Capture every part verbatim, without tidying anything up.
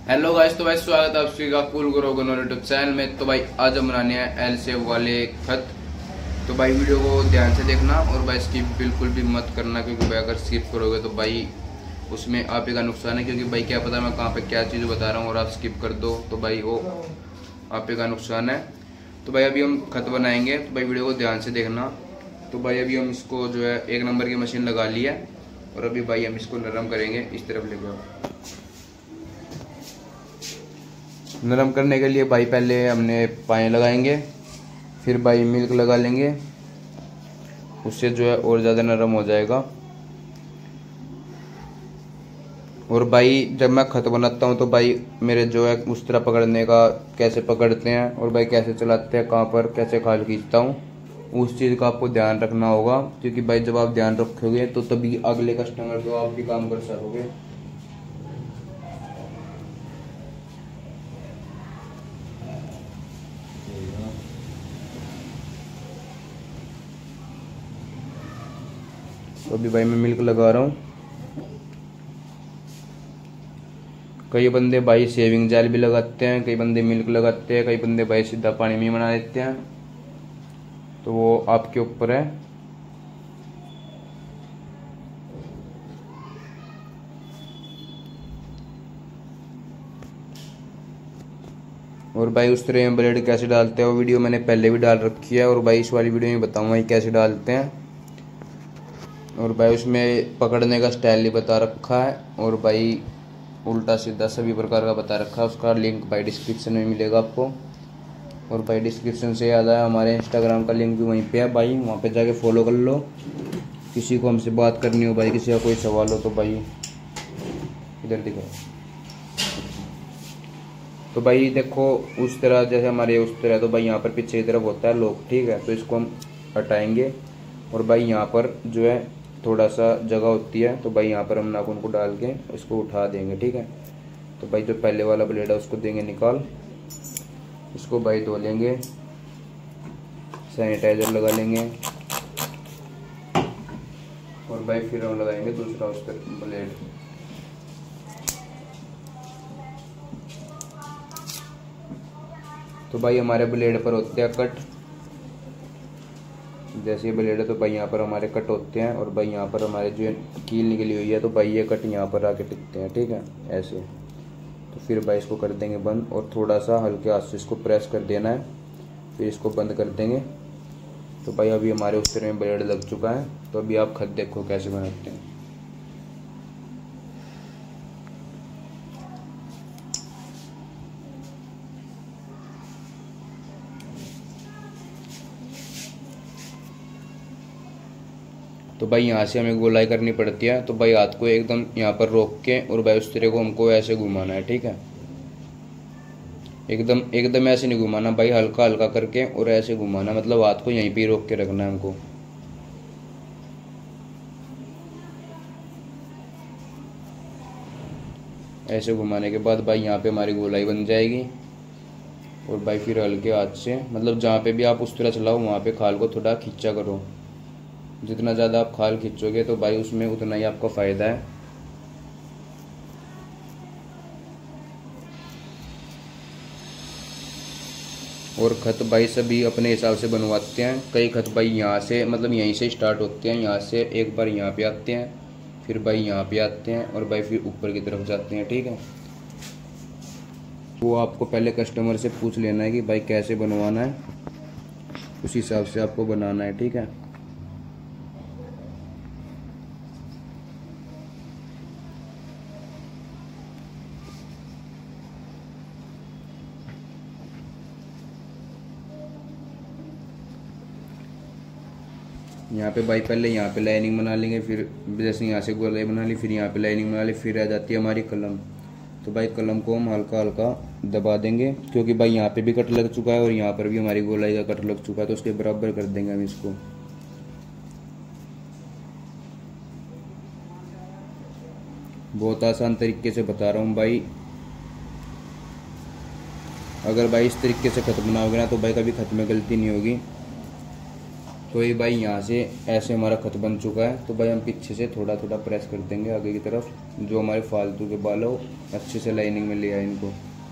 Hello guys, तो भाई स्वागत है आप सभी का कूल ग्रो यूट्यूब चैनल में। तो भाई आज हम बनाने हैं एल शेप वाले खत। तो भाई वीडियो को ध्यान से देखना और भाई स्किप बिल्कुल भी मत करना, क्योंकि भाई अगर स्किप करोगे तो भाई उसमें आप ही का नुकसान है। क्योंकि भाई क्या पता मैं कहाँ पे क्या चीज़ बता रहा हूँ और आप स्किप कर दो तो भाई वो आप ही का नुकसान है। तो भाई अभी हम खत बनाएंगे, तो भाई वीडियो को ध्यान से देखना। तो भाई अभी हम इसको जो है एक नंबर की मशीन लगा ली है और अभी भाई हम इसको नरम करेंगे। इस तरफ ले जाओ। नरम करने के लिए भाई पहले हमने पानी लगाएंगे, फिर भाई मिल्क लगा लेंगे, उससे जो है और ज़्यादा नरम हो जाएगा। और भाई जब मैं खत बनाता हूँ तो भाई मेरे जो है उस तरह पकड़ने का कैसे पकड़ते हैं और भाई कैसे चलाते हैं, कहाँ पर कैसे खाल खींचता हूँ, उस चीज़ का आपको ध्यान रखना होगा। क्योंकि भाई जब आप ध्यान रखोगे तो तभी अगले कस्टमर को आप भी काम कर सकोगे। तो अभी भाई मैं मिल्क लगा रहा हूँ। कई बंदे भाई शेविंग जेल भी लगाते हैं, कई बंदे मिल्क लगाते हैं, कई बंदे भाई सीधा पानी में बना देते हैं। तो वो आपके ऊपर है। और भाई उस तरह में ब्लेड कैसे डालते हैं वो वीडियो मैंने पहले भी डाल रखी है और भाई इस वाली वीडियो में बताऊंगा भाई कैसे डालते हैं। और भाई उसमें पकड़ने का स्टाइल भी बता रखा है और भाई उल्टा सीधा सभी प्रकार का बता रखा है। उसका लिंक भाई डिस्क्रिप्शन में मिलेगा आपको। और भाई डिस्क्रिप्शन से याद आया, हमारे इंस्टाग्राम का लिंक भी वहीं पे है भाई, वहाँ पे जाके फॉलो कर लो। किसी को हमसे बात करनी हो भाई, किसी का कोई सवाल हो तो भाई इधर दिखाओ। तो भाई देखो उस तरह जैसे हमारे उस तरह, तो भाई यहाँ पर पीछे की तरफ होता है लॉक, ठीक है। तो इसको हम हटाएंगे और भाई यहाँ पर जो है थोड़ा सा जगह होती है, तो भाई यहाँ पर हम नाखून को डाल के इसको उठा देंगे, ठीक है। तो भाई जो पहले वाला ब्लेड है उसको देंगे निकाल, इसको भाई धो लेंगे, सैनिटाइजर लगा लेंगे और भाई फिर हम लगाएंगे दूसरा उस पर ब्लेड। तो भाई हमारे ब्लेड पर होते हैं कट, जैसे ये ब्लेड है तो भाई यहाँ पर हमारे कट होते हैं और भाई यहाँ पर हमारे जो कील निकली हुई है तो भाई ये कट यहाँ पर आके टिकते हैं, ठीक है, ऐसे। तो फिर भाई इसको कर देंगे बंद और थोड़ा सा हल्के हाथ से इसको प्रेस कर देना है, फिर इसको बंद कर देंगे। तो भाई अभी हमारे उस तरह में ब्लेड लग चुका है। तो अभी आप खत देखो कैसे बनाते हैं। तो भाई यहाँ से हमें गोलाई करनी पड़ती है। तो भाई हाथ को एकदम यहाँ पर रोक के और भाई उस तरह को हमको ऐसे घुमाना है, ठीक है। एकदम एकदम ऐसे नहीं घुमाना भाई, हल्का हल्का करके और ऐसे घुमाना, मतलब हाथ को यहीं पे रोक के रखना है हमको। ऐसे घुमाने के बाद भाई यहाँ पे हमारी गोलाई बन जाएगी। और भाई फिर हल्के हाथ से, मतलब जहाँ पे भी आप उस तरह चलाओ वहाँ पे खाल को थोड़ा खींचा करो। जितना ज़्यादा आप खाल खींचोगे तो भाई उसमें उतना ही आपका फ़ायदा है। और खत भाई सभी अपने हिसाब से बनवाते हैं। कई खत भाई यहाँ से, मतलब यहीं से स्टार्ट होते हैं, यहाँ से एक बार यहाँ पे आते हैं, फिर भाई यहाँ पे आते हैं और भाई फिर ऊपर की तरफ जाते हैं, ठीक है। वो आपको पहले कस्टमर से पूछ लेना है कि भाई कैसे बनवाना है, उस हिसाब से आपको बनाना है, ठीक है। यहाँ पे भाई पहले यहाँ पे लाइनिंग बना लेंगे, फिर जैसे यहाँ से गोलाई बना ली, फिर यहाँ पे लाइनिंग बना ली, फिर आ जाती है हमारी कलम। तो भाई कलम को हम हल्का हल्का दबा देंगे, क्योंकि भाई यहाँ पे भी कट लग चुका है और यहाँ पर भी हमारी गोलाई का कट लग चुका है, तो उसके बराबर कर देंगे हम इसको। बहुत आसान तरीके से बता रहा हूँ भाई। अगर भाई इस तरीके से खत बनाओगे ना तो भाई कभी खत में गलती नहीं होगी। तो ये भाई यहाँ से ऐसे हमारा खत बन चुका है। तो भाई हम पीछे से थोड़ा थोड़ा प्रेस कर देंगे आगे की तरफ, जो हमारे फालतू के बाल हो अच्छे से लाइनिंग में ले आए इनको।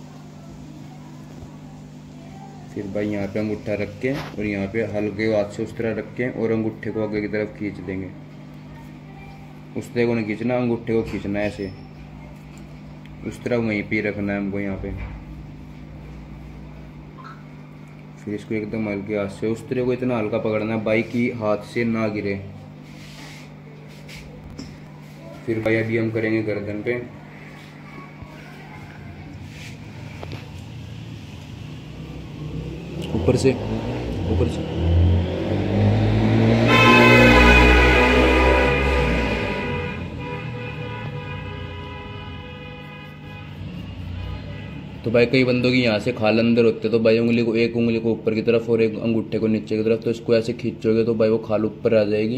फिर भाई यहाँ पे अंगूठा रख के और यहाँ पे हल्के हाथ से उस तरह रख के और अंगूठे को आगे की तरफ खींच देंगे। उस तरह को नहीं खींचना, अंगूठे को खींचना है ऐसे, उस तरह वहीं पे रखना है हमको यहाँ पे। फिर इसको एकदम हल्के हाथ से उस तरह को इतना हल्का पकड़ना है भाई कि हाथ से ना गिरे। फिर भाई अभी हम करेंगे गर्दन पे। ऊपर से ऊपर से तो भाई कई बंदों की यहाँ से खाल अंदर होते हैं, तो भाई उंगली को, एक उंगली को ऊपर की तरफ और एक अंगूठे को नीचे की तरफ, तो इसको ऐसे खींचोगे तो भाई वो खाल ऊपर आ जाएगी।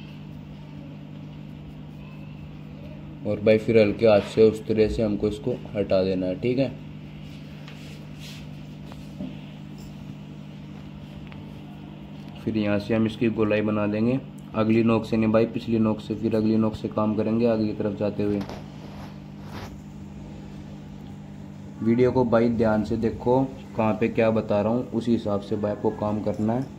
और भाई फिर हल्के हाथ से उस तरह से हमको इसको हटा देना है, ठीक है। फिर यहाँ से हम इसकी गोलाई बना देंगे, अगली नोक से नहीं भाई, पिछली नोक से, फिर अगली नोक से काम करेंगे आगे की तरफ जाते हुए। वीडियो को भाई ध्यान से देखो, कहाँ पे क्या बता रहा हूँ उसी हिसाब से भाई आपको काम करना है।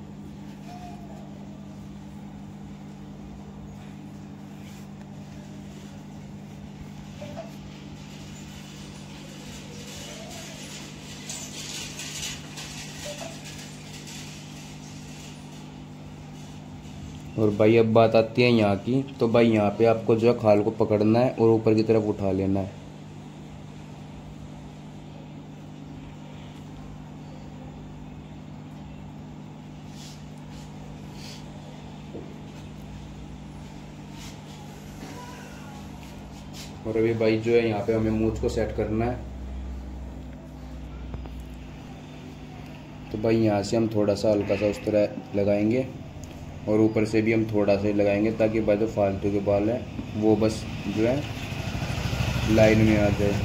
और भाई अब बात आती है यहाँ की, तो भाई यहाँ पे आपको जो है खाल को पकड़ना है और ऊपर की तरफ उठा लेना है। और अभी भाई जो है यहाँ पे हमें मूंछ को सेट करना है। तो भाई यहाँ से हम थोड़ा सा हल्का सा उस तरह लगाएंगे और ऊपर से भी हम थोड़ा सा ही लगाएंगे, ताकि भाई जो फालतू के बाल है वो बस जो है लाइन में आ जाए।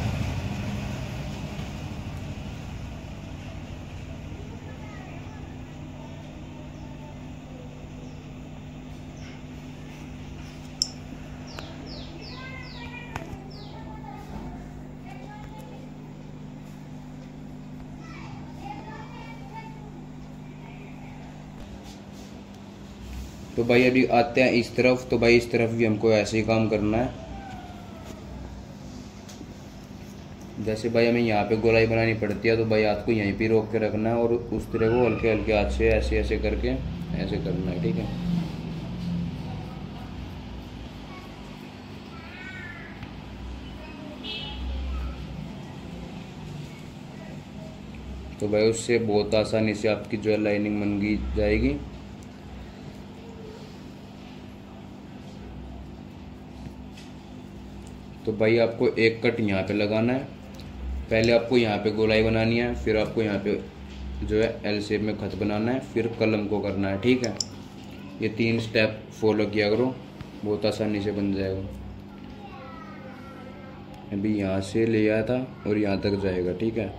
तो भाई अभी आते हैं इस तरफ। तो भाई इस तरफ भी हमको ऐसे ही काम करना है। जैसे भाई हमें यहाँ पे गोलाई बनानी पड़ती है, तो भाई हाथ को यहीं पे रोक के रखना है और उस तरह को हल्के हल्के हाथ से ऐसे ऐसे करके ऐसे करना है, ठीक है। तो भाई उससे बहुत आसानी से आपकी जो है लाइनिंग बन गई जाएगी। तो भाई आपको एक कट यहाँ पे लगाना है, पहले आपको यहाँ पे गोलाई बनानी है, फिर आपको यहाँ पे जो है एल शेप में खत बनाना है, फिर कलम को करना है, ठीक है। ये तीन स्टेप फॉलो किया करो, बहुत आसानी से बन जाएगा। अभी यहाँ से ले आया था और यहाँ तक जाएगा, ठीक है।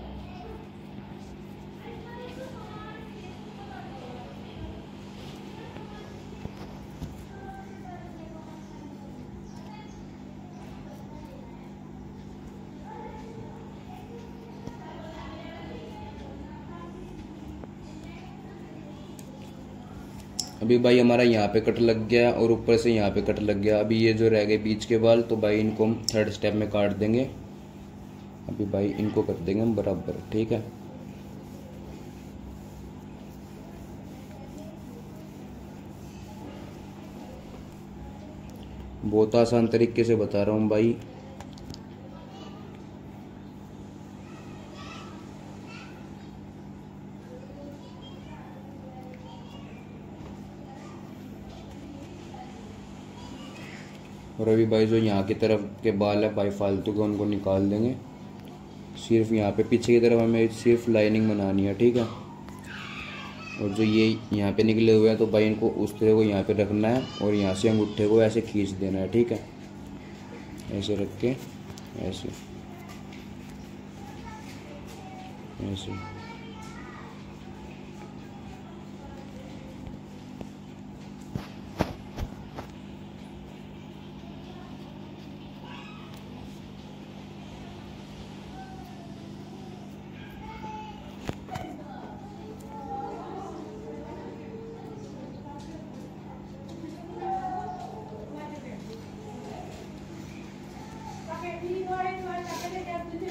अभी भाई हमारा यहाँ पे कट लग गया और ऊपर से यहाँ पे कट लग गया। अभी ये जो रह गए बीच के बाल, तो भाई इनको हम थर्ड स्टेप में काट देंगे। अभी भाई इनको कर देंगे हम बराबर, ठीक है। बहुत आसान तरीके से बता रहा हूँ भाई। और अभी भाई जो यहाँ की तरफ के बाल है भाई फालतू के, उनको निकाल देंगे। सिर्फ यहाँ पे पीछे की तरफ हमें सिर्फ लाइनिंग बनानी है, ठीक है। और जो ये यहाँ पे निकले हुए हैं, तो भाई इनको उस तरह को यहाँ पे रखना है और यहाँ से अंगूठे को ऐसे खींच देना है, ठीक है। ऐसे रख के ऐसे ऐसे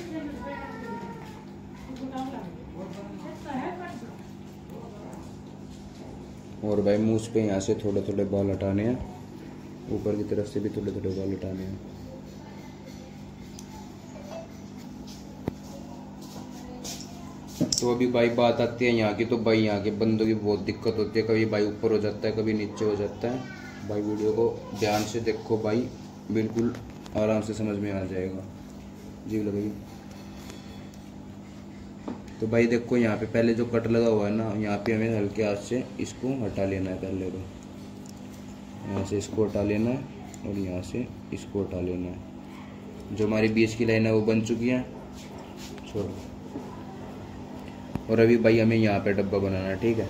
और भाई मूछ पे यहाँ से थोड़े थोड़े बाल हटाने हैं, ऊपर की तरफ से भी थोड़े थोड़े बाल हटाने हैं। तो अभी भाई बात आती है यहाँ की, तो भाई यहाँ के बंदों की बहुत दिक्कत होती है, कभी भाई ऊपर हो जाता है, कभी नीचे हो जाता है। भाई वीडियो को ध्यान से देखो भाई, बिल्कुल आराम से समझ में आ जाएगा। जी लगाइए। तो भाई देखो यहाँ पे पहले जो कट लगा हुआ है ना, यहाँ पे हमें हल्के हाथ से इसको हटा लेना है। पहले तो यहाँ से इसको हटा लेना है और यहाँ से इसको हटा लेना है। जो हमारी बीच की लाइन है वो बन चुकी है, छोड़ो। और अभी भाई हमें यहाँ पे डब्बा बनाना है, ठीक है।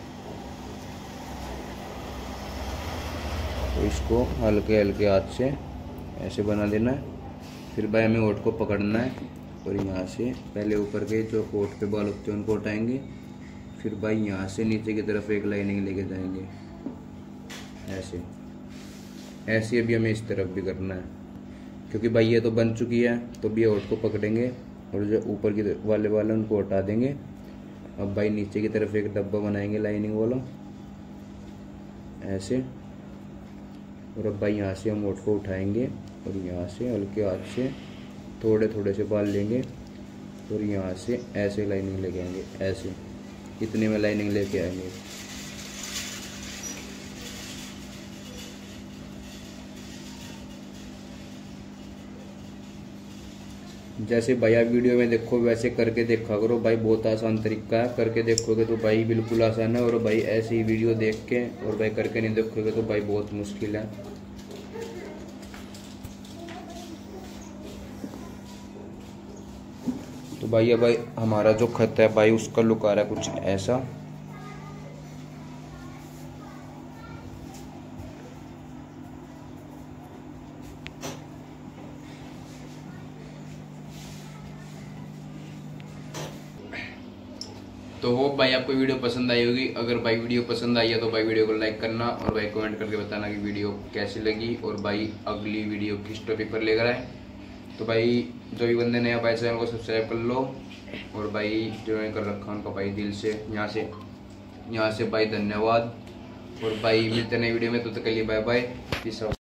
तो इसको हल्के हल्के हाथ से ऐसे बना देना है। फिर भाई हमें होठ को पकड़ना है और यहाँ से पहले ऊपर के जो होठ पे बाल होते हैं उनको उठाएंगे। फिर भाई यहाँ से नीचे की तरफ एक लाइनिंग लेके जाएंगे, ऐसे ऐसे अभी हमें इस तरफ भी करना है, क्योंकि भाई ये तो बन चुकी है। तो भी होठ को पकड़ेंगे और जो ऊपर की वाले वाले उनको हटा देंगे। अब भाई नीचे की तरफ एक डब्बा बनाएंगे लाइनिंग वाला, ऐसे। और अब भाई यहाँ से हम होठ को उठाएंगे और यहाँ से हल्के हाथ से थोड़े थोड़े से बाल लेंगे और यहाँ से ऐसे लाइनिंग लेके आएंगे, ऐसे इतने में लाइनिंग लेके आएंगे। जैसे भैया वीडियो में देखो वैसे करके देखा करो भाई, बहुत आसान तरीका है। करके देखोगे तो भाई बिल्कुल आसान है। और भाई ऐसी वीडियो देख के और भाई करके नहीं देखोगे तो भाई बहुत मुश्किल है। तो भाई अब भाई हमारा जो खत है भाई उसका लुक आ रहा है कुछ ऐसा। तो होप भाई आपको वीडियो पसंद आई होगी। अगर भाई वीडियो पसंद आई है तो भाई वीडियो को लाइक करना और भाई कमेंट करके बताना कि वीडियो कैसी लगी और भाई अगली वीडियो किस टॉपिक पर लेकर आए। तो भाई जो भी बंदे नया भाई चैनल को सब्सक्राइब कर लो और भाई ज्वाइन कर रखा उनका भाई दिल से यहाँ से यहाँ से भाई धन्यवाद। और भाई मिलते नए वीडियो में, तो तक के लिए बाय बाय, पीस आउट।